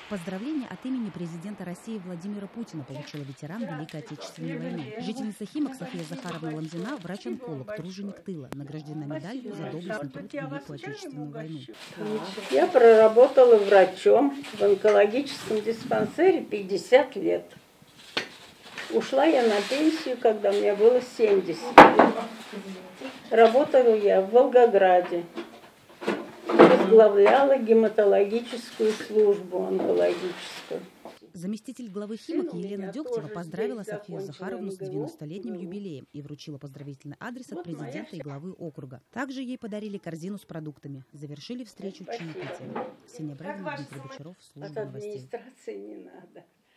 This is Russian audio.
Поздравления от имени президента России Владимира Путина получила ветеран Великой Отечественной войны. Жительница Химок София Захаровна Ламзина, врач-онколог, труженик тыла, награждена медалью за доблестный труд в Великую Отечественную войну. Я проработала врачом в онкологическом диспансере 50 лет. Ушла я на пенсию, когда мне было 70. Работала я в Волгограде. Возглавляла гематологическую службу онкологическую. Заместитель главы Химок Елена Дегтева поздравила Софию Захаровну с 90-летним юбилеем и вручила поздравительный адрес от президента и главы округа. Также ей подарили корзину с продуктами. Завершили встречу чаепитием. Ксения Брагина, Дмитрий Бочаров, служба новостей. От администрации не надо.